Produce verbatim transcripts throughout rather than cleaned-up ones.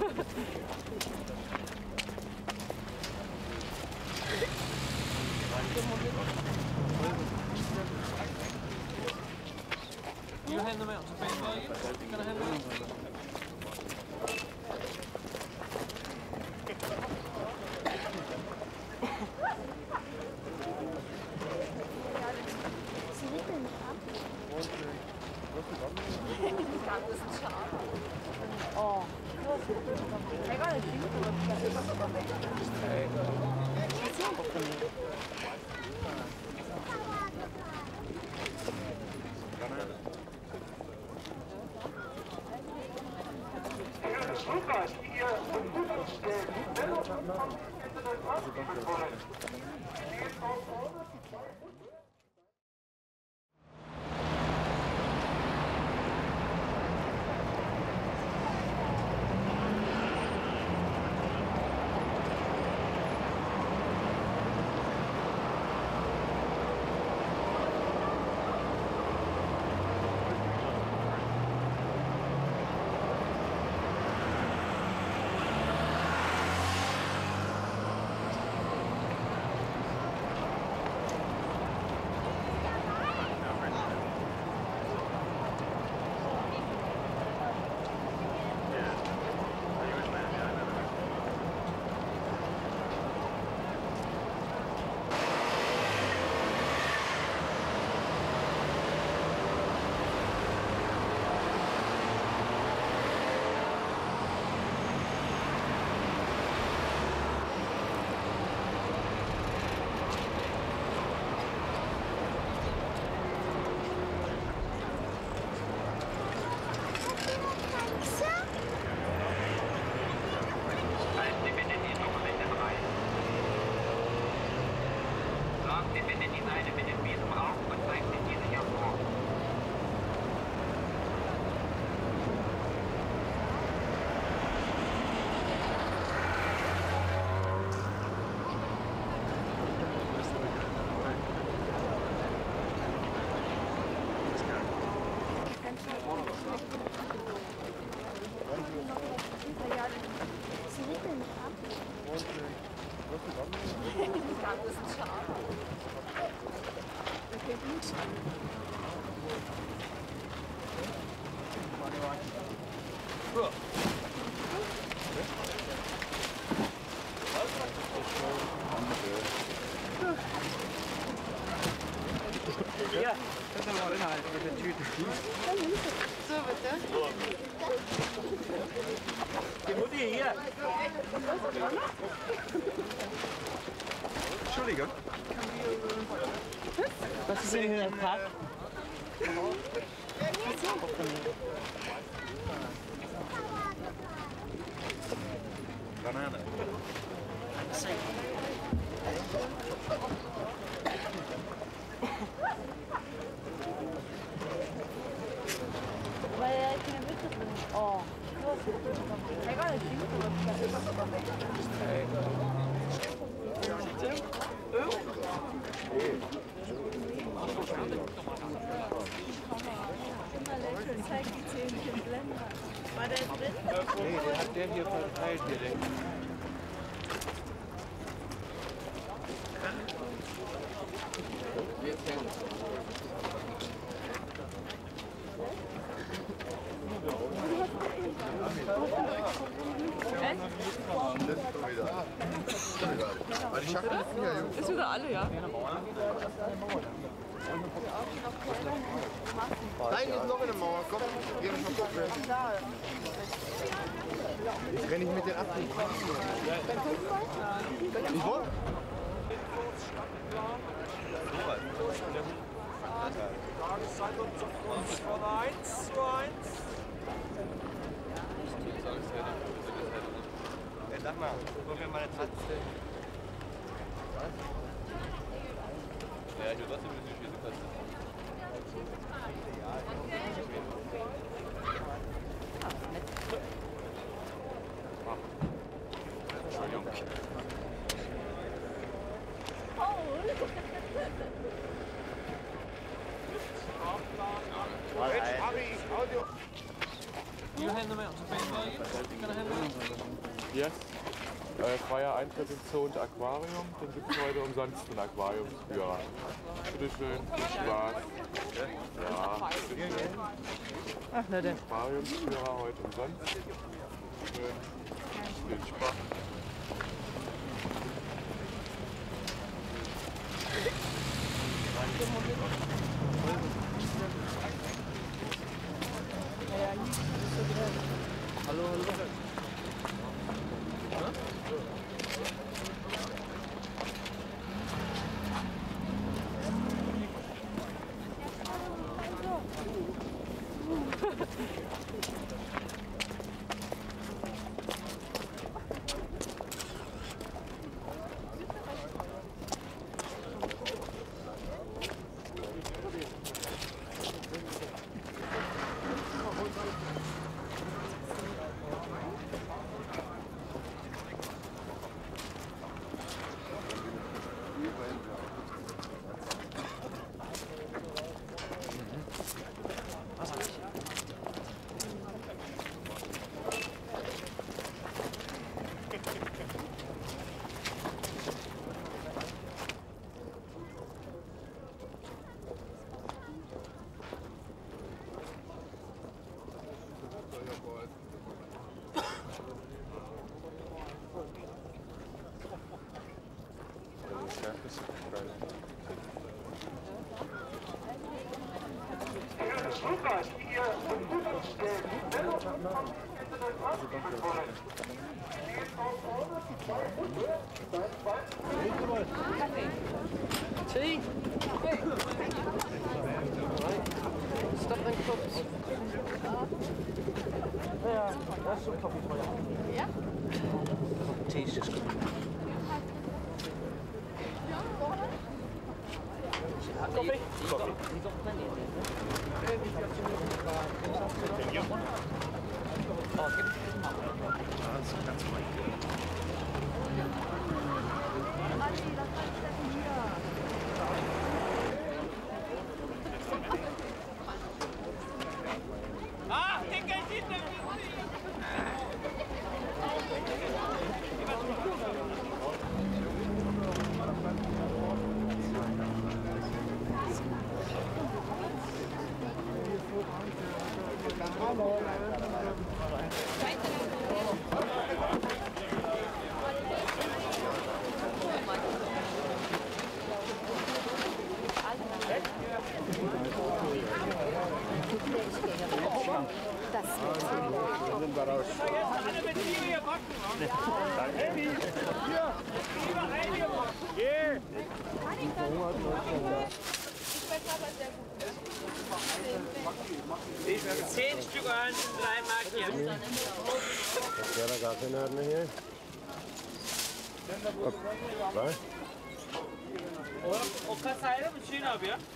You hand them out to Ben Logan? Can I hand them out? 어. 내가 지금도 Lukas, ihr Verfügungsstellen, wenn uns am Ende des Raums wollen. Steht auf vorne. Ja, das ist aber Inhalt mit den Tüten. So, bitte. Die Mutti hier. Entschuldigung. Was ist denn hier der Tag? Banane. Weil er keine Mitte drin ist. Oh. Egal, ich liebe das. Zeig die Zähne im Blender. War der drin? Nee, den hat der hier verteilt direkt. Ist wieder alle, ja? Nein, wir sind noch in der Mauer. Komm, geh mal gucken. Jetzt renne ich mit den Affen. Ich wollte. Tageszeitung zum Kurs von eins zu eins. Ey, sag mal, guck mir meine Tatze. Ja, ich will trotzdem ein bisschen Spiel kosten. Entschuldigung. Mensch, Harry, Audio. You hand them out to people, are you? You gonna hand them out? Yes. Äh, freier Eintritt ins Zoo und Aquarium. Dann gibt es heute umsonst einen Aquariumsführer. Bitteschön, viel Spaß. Ja, bitteschön. Ach, na denn. Aquariumsführer heute umsonst. Schön. Viel Spaß. Hallo, hallo. Super, die ihr Verfügungsgeld dennoch am Ende des Abends wollen. Steht auf vorne zweihundert, seit Tea? Stop and cups. Yeah, that's some coffee for you. Yeah? Tea's just coming. Coffee? Coffee. You've got plenty of these. Oh, give it to his mum. That's, that's quite good. Ah, den geht hinter alle mit Liebe hier backen. Hey, hier. Lieber ein hier backen. Yeah. Zehn Stück an, drei Mark hier. Das wäre da gar keine Ordnung hier. Was? O kasayla mı Hüseyin abi ya?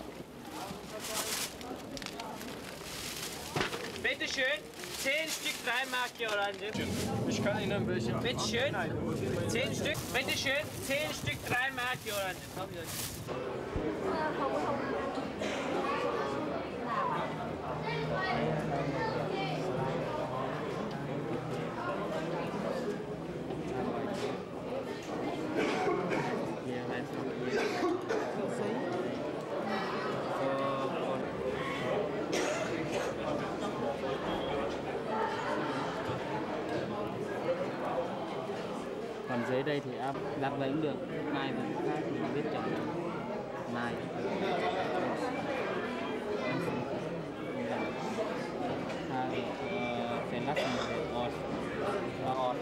Bitte schön, zehn Stück, drei Mark hier Orange. Ich kann Ihnen welche. Bitte schön, zehn Stück, bitte schön, zehn Stück, drei Mark hier Orange. Haben Sie das? Còn dưới đây thì áp lắp lấy cũng được, nai và khác thì biết chọn nai. Phải lắp một ọt, ọt.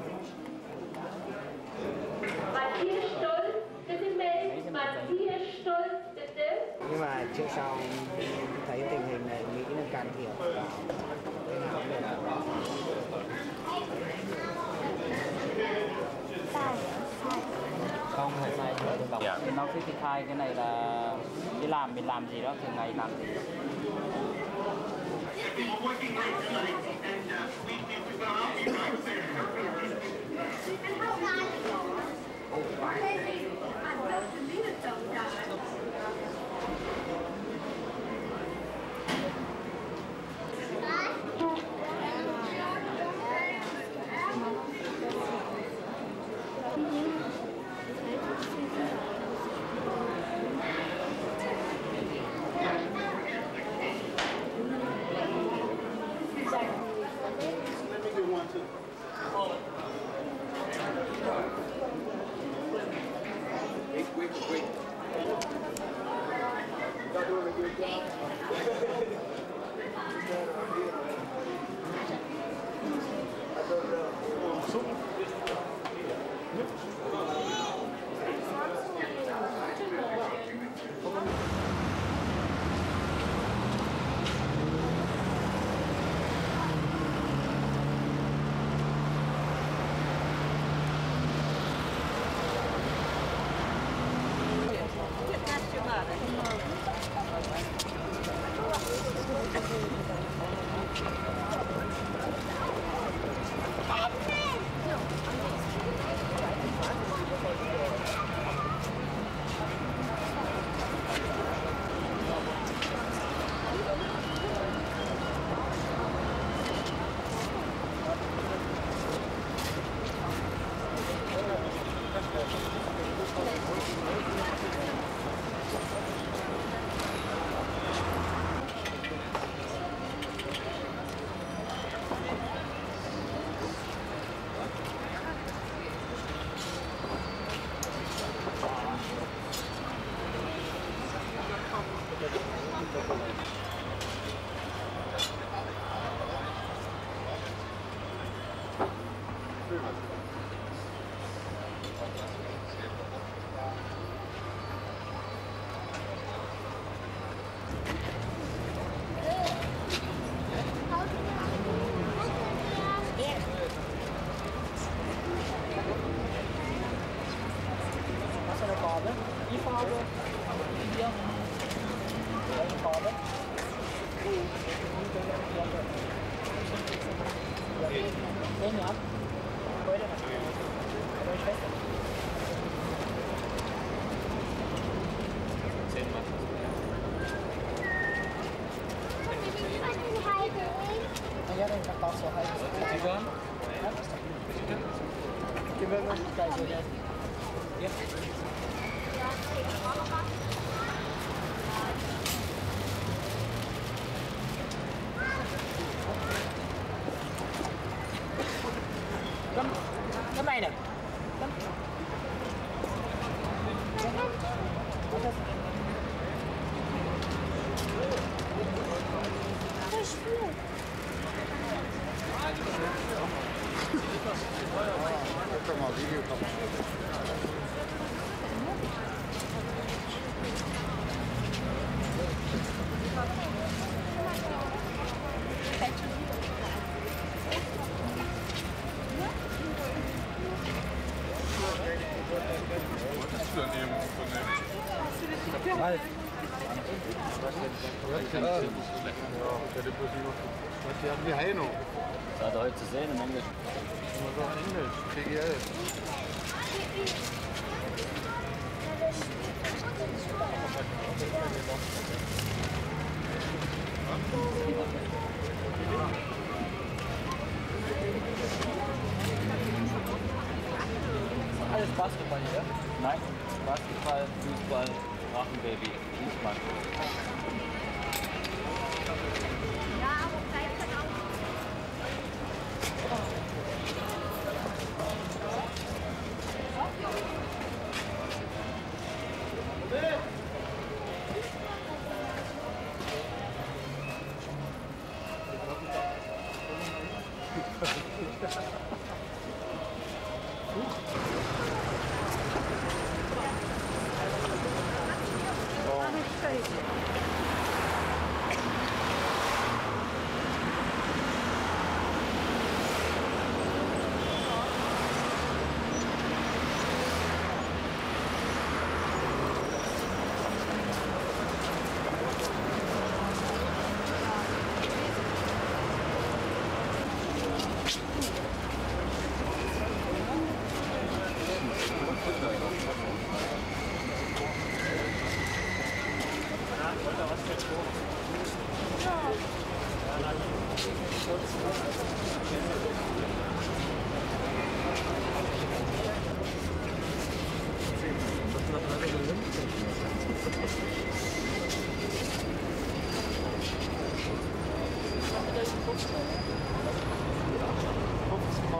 Matthias Stolz, bitte melden. Matthias Stolz, bitte. Nhưng mà trước sau thấy tình hình này nghĩ là can thiệp vào cái nào cũng được. Không phải sai được đọc. Dạ. Nó sẽ thì khai cái này là đi làm mình làm gì đó, thường ngày làm gì. Wie Heino. Das hat heute zu sehen im Englisch. Immer so Englisch, P G L. Alles Basketball hier? Nein, Basketball, Fußball, Drachenbaby, Fußball. Ja, aber bleibt dann auch.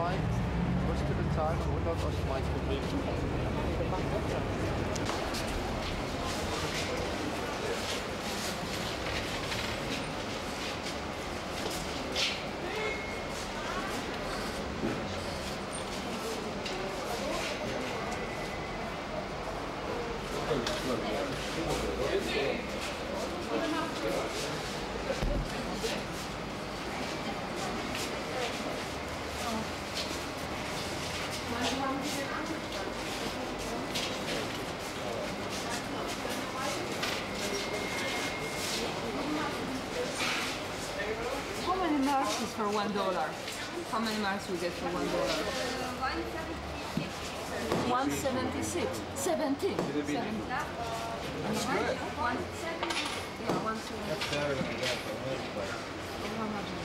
Ostmark musste bezahlen und hundert Ostmark gekriegt. How many marks is for one dollar? How many marks we get for one dollar? One seventy-six. Seventeen. Seventeen. One seventy. Yeah, one seventy. How much?